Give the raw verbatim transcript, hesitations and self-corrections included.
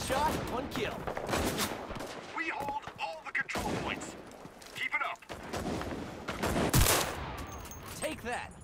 shot, one kill. We hold all the control points. Keep it up. Take that.